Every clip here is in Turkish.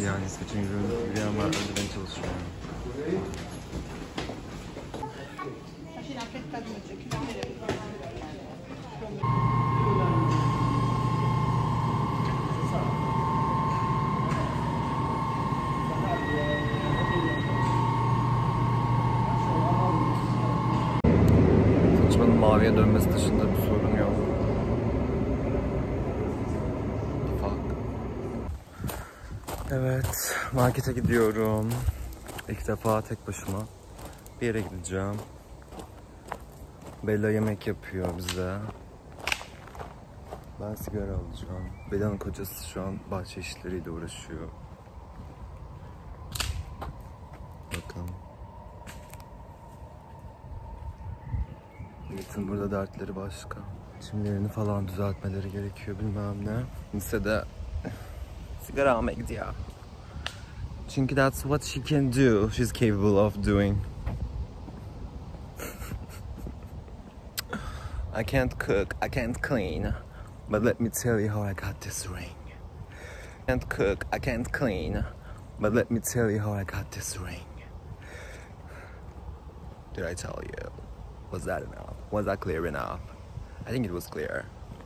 yani İsveç'in yürüyen var, öldürmeye çalışıyor. Saçmanın maviye dönmesi dışında bir sorun yok. Evet, markete gidiyorum. İlk defa tek başıma bir yere gideceğim. Bella yemek yapıyor bize. Ben sigara alacağım. Bella'nın kocası şu an bahçe işleriyle uğraşıyor. Bakın. Yiğit'in burada dertleri başka. Çimlerini falan düzeltmeleri gerekiyor, bilmem ne. Lisede sigara almaya gidiyor. Çünkü that's what she can do. She's capable of doing. I can't cook, I can't clean. But let me tell you how I got this ring. I can't cook, I can't clean. But let me tell you how I got this ring. Did I tell you? Was that enough? Was that clear enough? I think it was clear.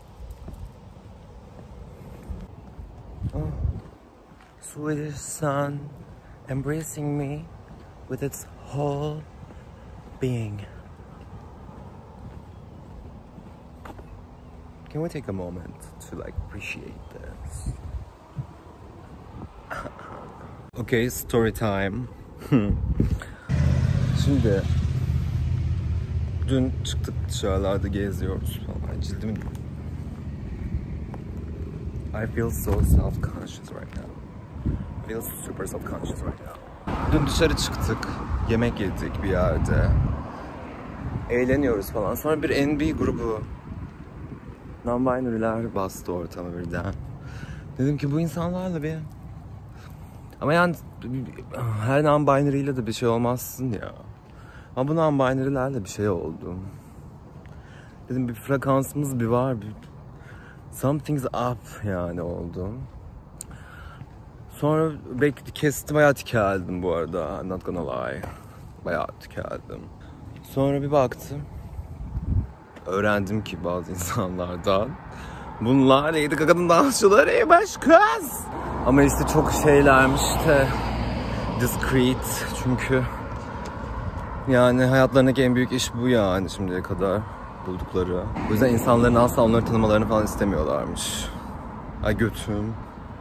Oh, Swedish sun embracing me with its whole being. Can we take a moment to like appreciate this? Okay, story time. Şimdi dün çıktık dışarılarda geziyoruz falan. Cildimin I feel so self-conscious right now. I feel super self-conscious right now. Dün dışarı çıktık, yemek yedik bir yerde. Eğleniyoruz falan. Sonra bir N.B. grubu non-binary'ler bastı ortama birden. Dedim ki bu insanlarla bir... Ama yani her non-binary ile de bir şey olmazsın ya. Ama bu non-binary'lerle bir şey oldu. Dedim bir frekansımız bir var. Bir... Something's up yani oldu. Sonra kestim, bayağı tikeldim bu arada. I'm not gonna lie. Bayağı tikeldim. Sonra bir baktım. Öğrendim ki bazı insanlardan. Bunlar Lady Gaga'nın dansçılarıymış kız. Ama işte çok şeylermiş de discreet. Çünkü yani hayatlarındaki en büyük iş bu yani şimdiye kadar buldukları. O yüzden insanların asla onları tanımalarını falan istemiyorlarmış. Ay götüm.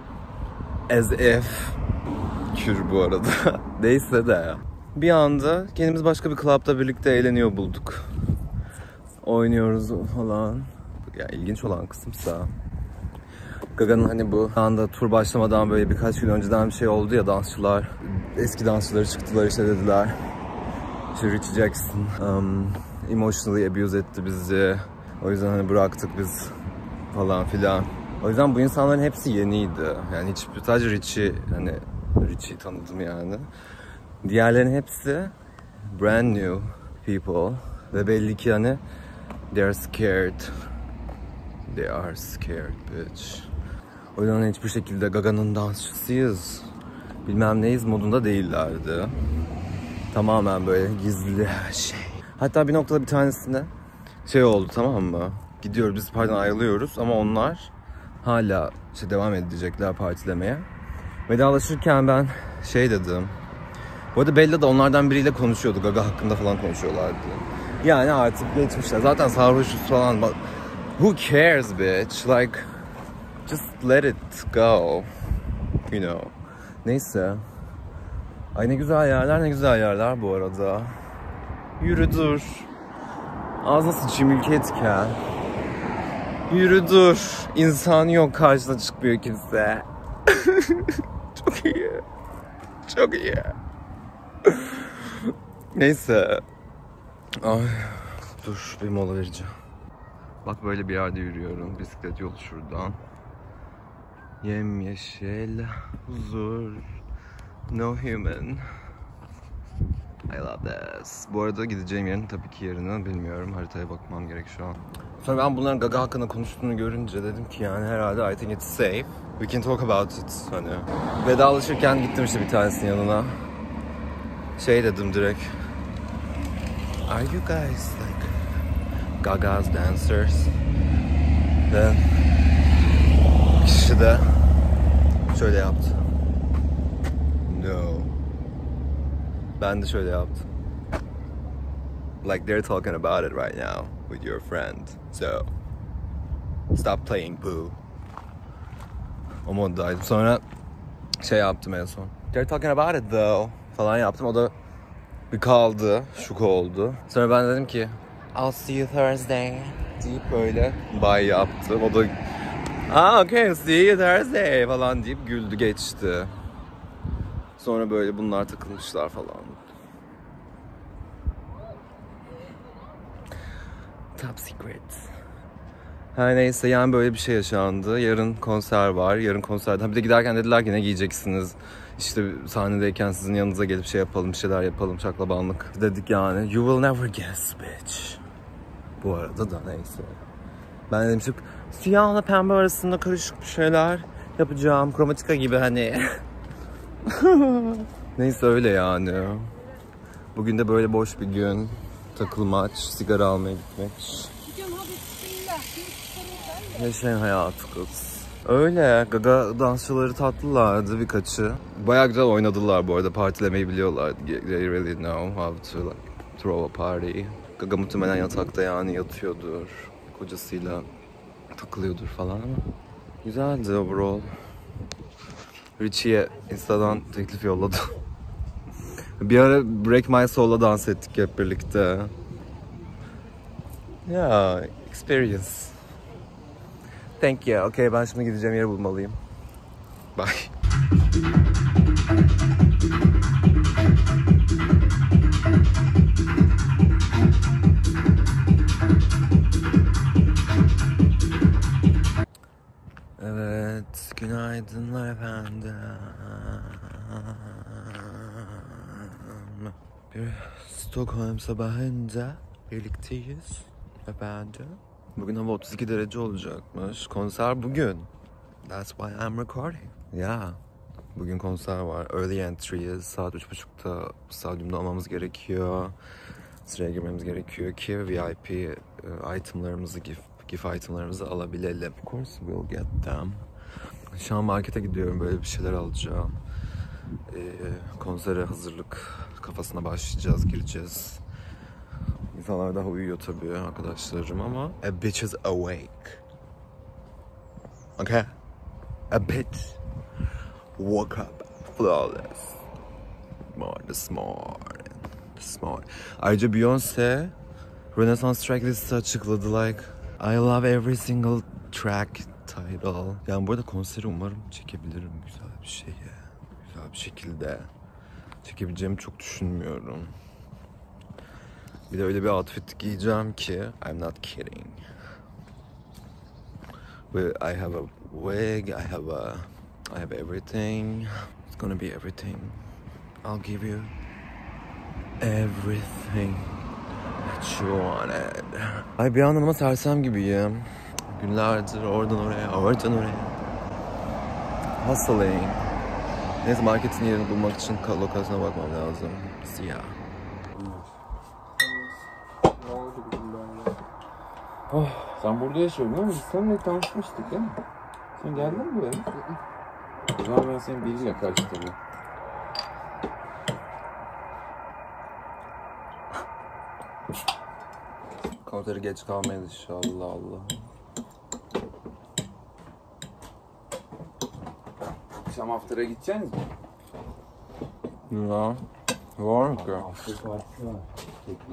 As if. Kür bu arada. Neyse de. Bir anda kendimiz başka bir club'da birlikte eğleniyor bulduk. Oynuyoruz falan. Yani ilginç olan kısımsa Gaga'nın hani bu anda tur başlamadan böyle birkaç gün önceden bir şey oldu ya, dansçılar, eski dansçıları çıktılar işte dediler. İşte Richie Jackson emotionally abuse etti bizi. O yüzden hani bıraktık biz falan filan. O yüzden bu insanların hepsi yeniydi. Yani hiç sadece Richie'yi tanıdım yani. Diğerlerinin hepsi brand new people. Ve belli ki hani they're scared. They are scared bitch. O yüzden hiçbir şekilde Gaga'nın dansçısıyız, bilmem neyiz modunda değillerdi. Tamamen böyle gizli her şey. Hatta bir noktada bir tanesinde şey oldu, tamam mı? Gidiyoruz biz, ayrılıyoruz ama onlar hala devam edecekler partilemeye. Vedalaşırken ben şey dedim. Bu arada Bella da onlardan biriyle konuşuyordu. Gaga hakkında falan konuşuyorlardı. Yani artık geçmişler. Zaten sarhoşuz falan. But who cares bitch? Like just let it go. You know. Neyse. Ay ne güzel yerler, ne güzel yerler bu arada. Yürü dur. Ağzına sıçayım ülkeye tiken. Yürü dur. İnsan yok, karşına çıkmıyor kimse. Çok iyi. Çok iyi. Neyse. Ay, dur bir mola vereceğim. Bak böyle bir yerde yürüyorum. Bisiklet yolu şuradan. Yemyeşil, huzur, no human. I love this. Bu arada gideceğim yerin tabii ki yerini bilmiyorum. Haritaya bakmam gerek şu an. Sonra ben bunların Gaga hakkında konuştuğunu görünce dedim ki yani herhalde I think it's safe. We can talk about it hani. Vedalaşırken gittim işte bir tanesinin yanına. Şey dedim direkt. Are you guys like Gaga's dancers? Then kişi de şöyle yaptı. No. Ben de şöyle yaptım. Like they're talking about it right now with your friend. So stop playing boo. O moddaydım. Sonra şey yaptım en son. They're talking about it though falan yaptım. O da bir kaldı, şok oldu. Sonra ben dedim ki I'll see you Thursday deyip böyle bye yaptım. O da okay, see you Thursday falan deyip güldü geçti. Sonra böyle bunlar takılmışlar falan. Top secret. Her neyse yani böyle bir şey yaşandı. Yarın konser var. Yarın konserde. Bir de giderken dediler ki ne giyeceksiniz? İşte sahnedeyken sizin yanınıza gelip şey yapalım, bir şeyler yapalım, şaklabanlık. Dedik yani. You will never guess bitch. Bu arada da neyse. Ben dedim ki siyahla pembe arasında karışık bir şeyler yapacağım. Chromatica gibi hani. Neyse öyle yani. Bugün de böyle boş bir gün. Takılmaç, sigara almaya gitmek. Yaşayan hayatı kız. Öyle. Gaga dansçıları tatlılardı birkaçı. Bayağı güzel oynadılar bu arada. Partilemeyi biliyorlar. They really know how to like throw a party. Gaga muhtemelen yatakta yani yatıyordur. Kocasıyla takılıyordur falan ama. Güzeldi overall. Richie'ye Insta'dan teklif yolladım. Bir ara Break My Soul'la dans ettik hep birlikte. Yeah, experience. Thank you. Okay, ben şimdi gideceğim yeri bulmalıyım. Bye. Evet, günaydınlar efendim. Bir Stockholm sabahında birlikteyiz efendim. Bugün hava 32 derece olacakmış. Konser bugün. That's why I'm recording. Yeah. Bugün konser var. Early entry'yiz. Saat 3.30'da stadyumda olmamız gerekiyor. Sıraya girmemiz gerekiyor ki VIP itemlarımızı, gift itemlarımızı alabilelim. Of course we'll get them. Şu an markete gidiyorum. Böyle bir şeyler alacağım. Konsere hazırlık kafasına başlayacağız, gireceğiz. İnsanlar daha uyuyor tabii arkadaşlarım ama a bitch is awake. Okay? A bitch woke up flawless. This morning. Ayrıca Beyoncé Renaissance tracklist'i açıkladı like I love every single track title. Yani bu arada konseri umarım çekebilirim güzel bir şeye. Güzel bir şekilde. Çekebileceğimi çok düşünmüyorum. Bir de öyle bir outfit giyeceğim ki I'm not kidding. I have a wig, I have everything. It's gonna be everything. I'll give you everything that you wanted. Ay bir anda ama sersem gibiyim. Günlerdir oradan oraya. Hustling. Neyse marketin yerini bulmak için lokasyona bakmam lazım. Siyah. Oh, sen burada yaşıyordun ama biz seninle tanışmıştık değil mi? Sen geldin mi buraya? O zaman ben senin biriyle karıştırdım. Konseri geç kalmayız inşallah Allah. Akşam after'a gideceksiniz mi? Ya, var mı ki? After parti var. Tekno.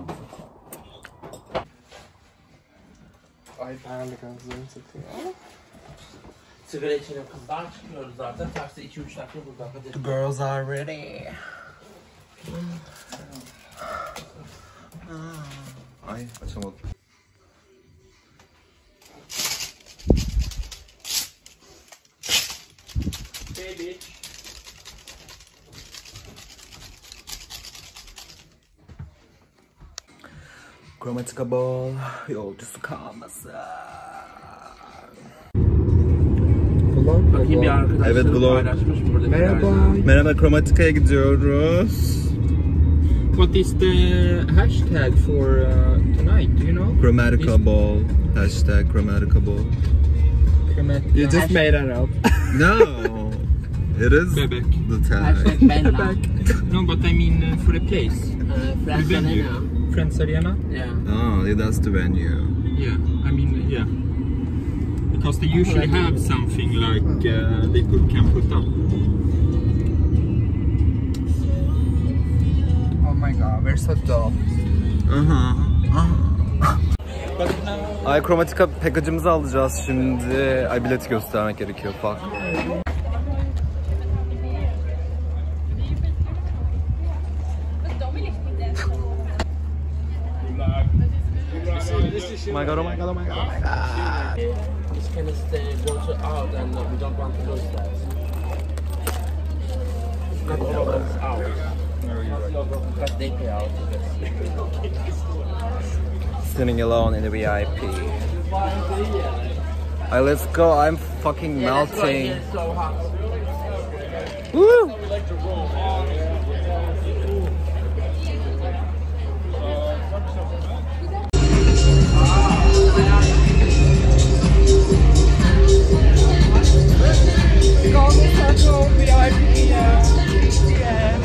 Ay perlik ağzını satıyor. Sigara içelim kızlar çıkıyoruz zaten. Taksi 2-3 dakika burada. Hadi. The girls are ready. Ay açamadım. Baby. Chromatica Ball yolcusu kalmasın. Bakayım bir arkadaşlarım Evet, Glow. paylaşmış burada. Merhaba. Merhaba, Chromatica'ya gidiyoruz. What is the hashtag for tonight? Do you know? Chromatica Ball. Hashtag Chromatica Ball. You just made it up. No, it is Bebek. the tag. Hashtag Benna. No, but I mean for a place. Friends venue. Arena. Friends Arena? Yeah. Oh, that's the venue. Yeah, I mean, yeah. Because they usually have something like they can put up. Oh my god, we're so dumb. Ay, Chromatica package'ımızı alacağız şimdi. Ay, bileti göstermek gerekiyor. Fuck. Oh my god, oh my god, oh my god, oh my god. Just kind of stay, go to out, and we don't want to lose that. Not all of us out. Because they pay out. Sitting alone in the VIP. Alright, let's go. I'm fucking melting. It's so hot. Woo! Golden Circle VIP, yeah.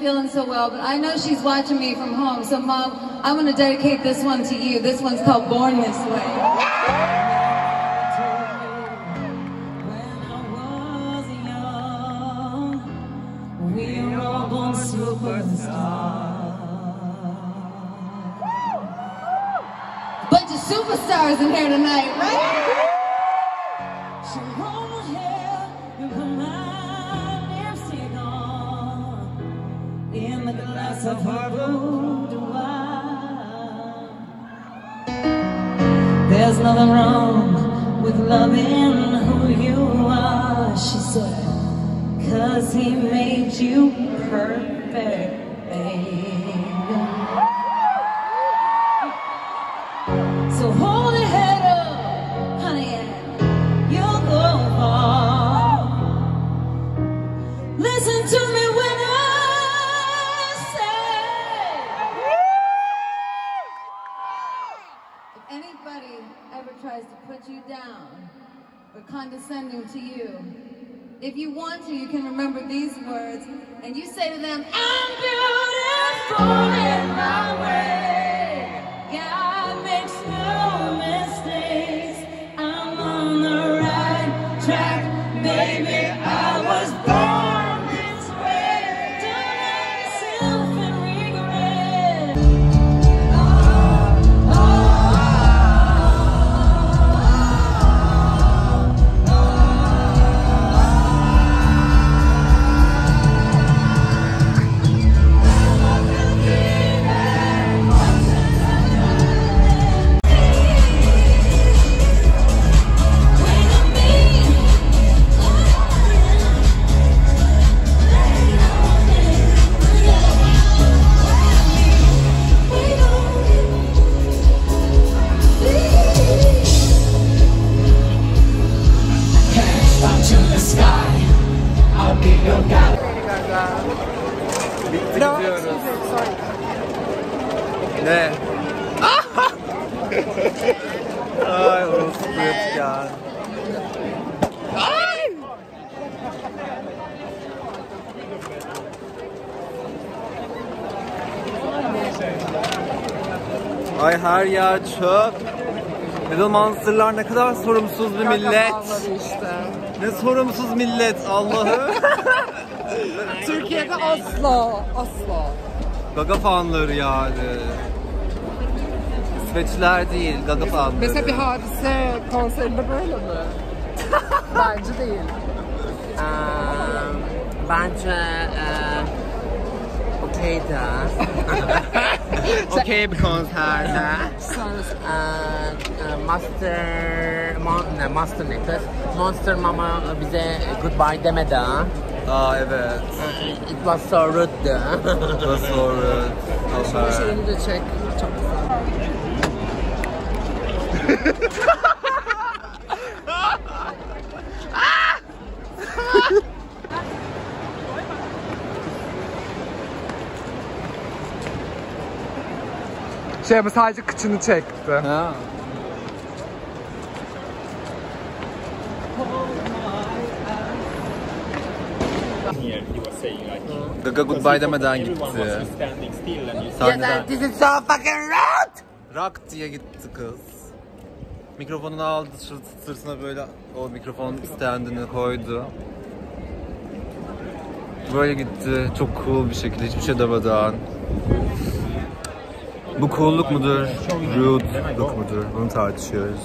feeling so well, but I know she's watching me from home. So, Mom, I want to dedicate this one to you. This one's called Born This Way. When I was young, we were all born superstars. Bunch of superstars in here tonight, right? In the glass of her boudoir. There's nothing wrong with loving who you are, she said, 'cause he made you perfect, babe. So hold your head up, honey, and you'll go far. Listen to me when anybody ever tries to put you down or condescending to you, if you want to, you can remember these words, and you say to them, I'm beautiful in my way. God makes no mistakes. I'm on the right track, baby. I was born this way. Don't let yourself in regret. Ne? Ay orası büyük ya. Ay her yer çöp. Little Monster'lar ne kadar sorumsuz bir millet. Işte. Ne sorumsuz millet Allah'ım. Türkiye'de asla. Gaga fanları yani. İsveçliler değil, Gaga fanları. Mesela bir Hadise konserinde böyle mi? Bence değil. Bence okeydi. Okey bir konserde. Master ne kız? Monster Mama bize goodbye demedi ha. Aa evet. It was so rude. Nasıl olur? Şeyini de çek. Çok güzel. Bu sadece kıçını çekti. Ha. Gaga goodbye demeden gitti. Sahneden This is so fucking rude. rock diye gitti kız. Mikrofonunu aldı, sırtına böyle o mikrofon standını koydu. Böyle gitti, çok cool bir şekilde, hiçbir şey demeden. Bu cool'luk mudur, rude'luk mudur? Bunu tartışıyoruz.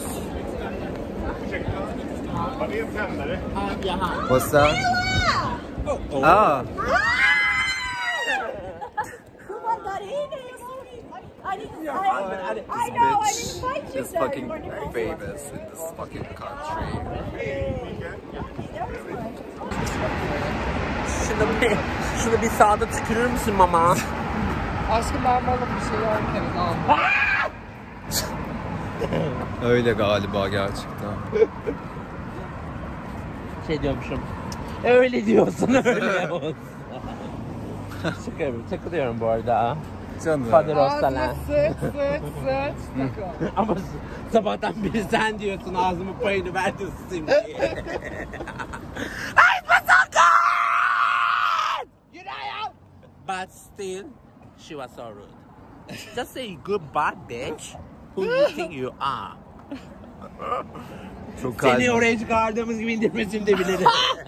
What's that? Ah! This bitch is fucking famous in this fucking country. Şunu bir sağda tükürür müsün mama? Aşkım ben bana bir şey yerken aldım. Öyle galiba gerçekten. Şey diyormuşum. Öyle diyorsun öyle olsun. Takılıyorum bu arada. Canım. Ağzına sıç. Ama sabahtan beri sen diyorsun ağzımın payını ver diyorsun şimdi. Ay sakın! Yürü ayağım! but still, she was so rude. Just say goodbye, bitch. Who you think you are? Çok Seni kalbim. oraya çıkardığımız gibi indirmesini de bilirim.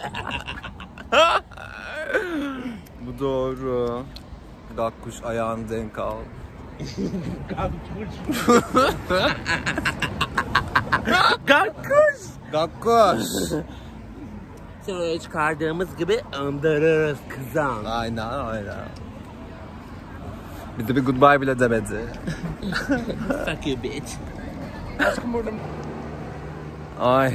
Bu doğru. Gakkuş ayağını denk al. Gakkuş. Gakkuş. Seni oraya çıkardığımız gibi andırırız kızım. Aynen. Bir de bir goodbye bile demedi. Fuck you, bitch. Aşkım burada Ay.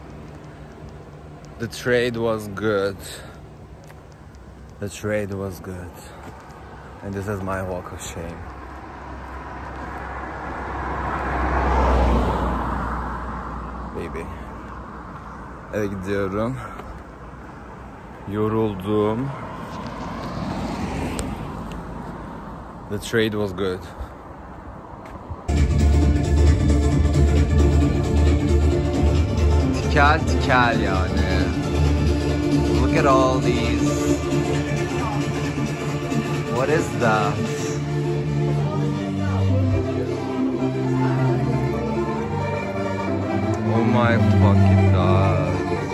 The trade was good. The trade was good. And this is my walk of shame. Baby. Eve gidiyorum. Yoruldum. The trade was good. Tikel yani. Look at all these. What is that? Oh my fucking god.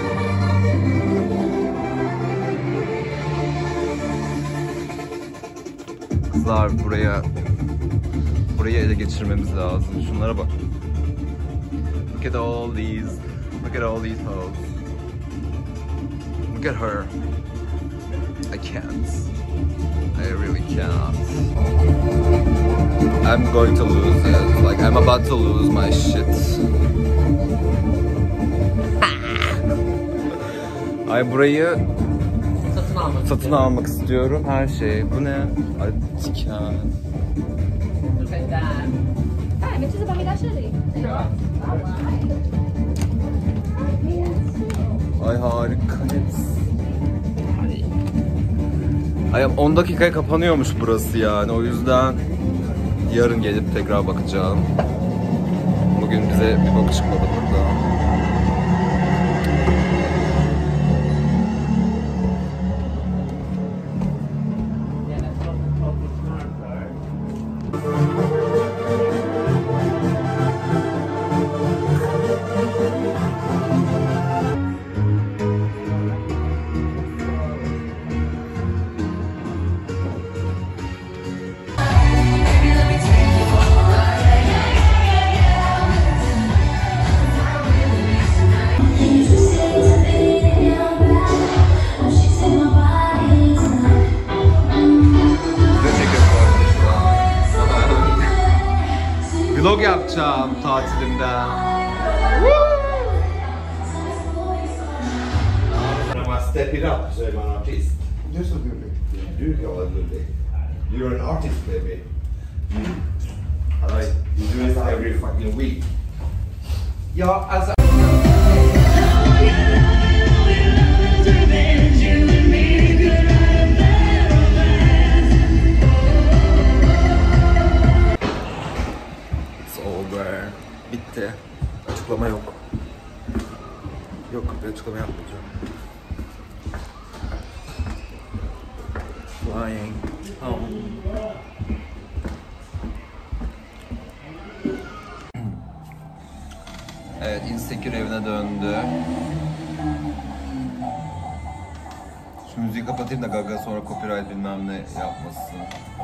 Kızlar burayı ele geçirmemiz lazım. Şunlara bak. Look at all these. Look at all these hoes. Look at her. I can't. I really can't. I'm going to lose it. Like, I'm about to lose my shit. Ay burayı satın almak istiyorum. Her şey. Bu ne? Ay tiken. Dai, metti se mi lascia lì. Ay harika. Ay 10 dakikaya kapanıyormuş burası yani. O yüzden yarın gelip tekrar bakacağım. Bugün bize bir bak çıkmadı burada. Vlog yapacağım tatilimden. När man step it up så är man artist. Du är så gullig. Du kan vara gullig. You're an artist baby. Like, you do this every fucking week. Ja, alltså. It's over. Bitti. Açıklama yok. Yok, bir açıklama yapmayacağım. Flying home. Evet, Insecure evine döndü. Şu müziği kapatayım da Gaga sonra copyright bilmem ne yapmasın.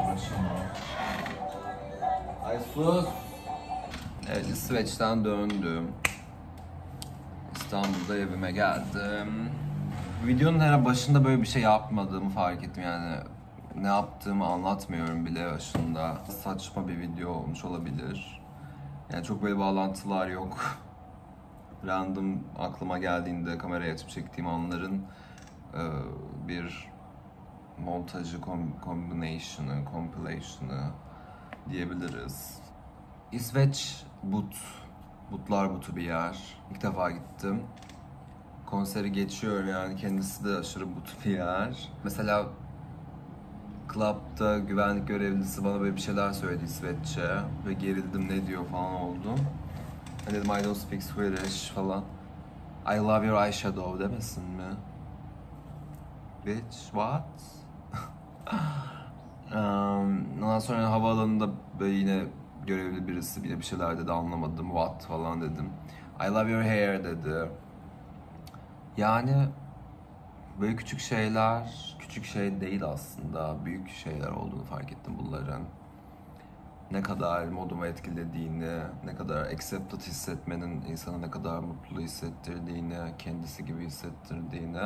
Ay sus! Evet, İsveç'ten döndüm. İstanbul'da evime geldim. Videonun her başında böyle bir şey yapmadığımı fark ettim yani. Ne yaptığımı anlatmıyorum bile başında. Saçma bir video olmuş olabilir. Yani çok böyle bağlantılar yok. Random aklıma geldiğinde kamerayı açıp çektiğim anların bir montajı, compilation'ı diyebiliriz. İsveç butlar butu bir yer. İlk defa gittim. Konseri geçiyor yani kendisi de aşırı but bir yer. Mesela club'da güvenlik görevlisi bana böyle bir şeyler söyledi İsveççe ve gerildim ne diyor falan oldum. Ben dedim I don't speak Swedish falan. I love your eyeshadow demesin mi? Bitch, what? Ondan sonra havaalanında böyle yine görevli birisi yine bir şeyler dedi, anlamadım. What falan dedim. I love your hair dedi. Yani böyle küçük şeyler, küçük şey değil aslında. Büyük şeyler olduğunu fark ettim bunların. Ne kadar modumu etkilediğini, ne kadar accepted hissetmenin insanı ne kadar mutlu hissettirdiğini, kendisi gibi hissettirdiğini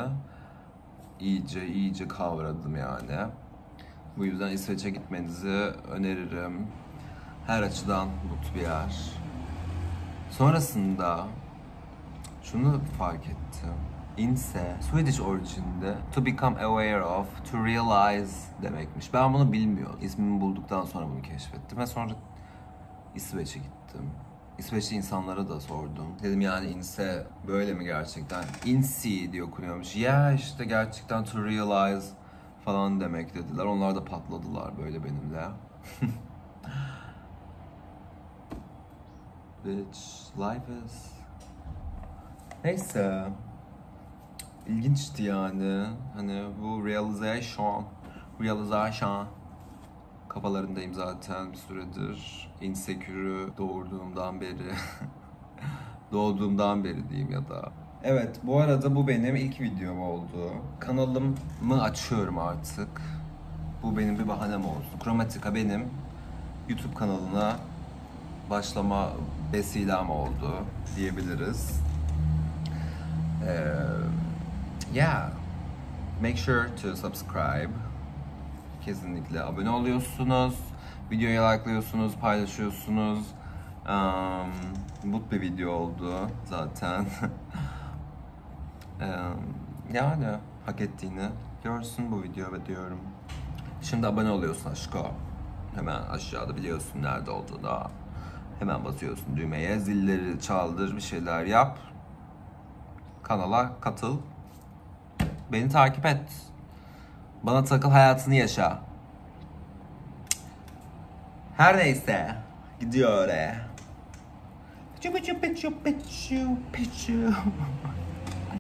iyice kavradım yani. Bu yüzden İsveç'e gitmenizi öneririm. Her açıdan mutlu bir yer. Sonrasında şunu fark ettim. Inse, Swedish origin'de to become aware of, to realize demekmiş. Ben bunu bilmiyordum. İsmimi bulduktan sonra bunu keşfettim ve sonra İsveç'e gittim. İsveçli insanlara da sordum. Dedim yani inse böyle mi gerçekten? Insi diye okunuyormuş. Ya işte gerçekten to realize falan demek dediler. Onlar da patladılar böyle benimle. Bitch, life is... Neyse. İlginçti yani. Hani bu realization kafalarındayım zaten bir süredir. Insecure doğduğumdan beri. Doğduğumdan beri diyeyim ya da. Evet, bu arada bu benim ilk videom oldu. Kanalımı açıyorum artık. Bu benim bir bahanem olsun. Chromatica benim YouTube kanalına başlama vesilem oldu diyebiliriz. Yeah. Make sure to subscribe. Kesinlikle abone oluyorsunuz. Videoyu like'lıyorsunuz, paylaşıyorsunuz. Mutlu bir video oldu zaten. Yani hak ettiğini görsün bu video ve diyorum. Şimdi abone oluyorsun aşko. Hemen aşağıda biliyorsun nerede olduğunu. Hemen basıyorsun düğmeye, zilleri çaldır, bir şeyler yap. Kanala katıl. Beni takip et. Bana takıl, hayatını yaşa. Her neyse. Gidiyor oraya. Pichu pichu pichu pichu pichu.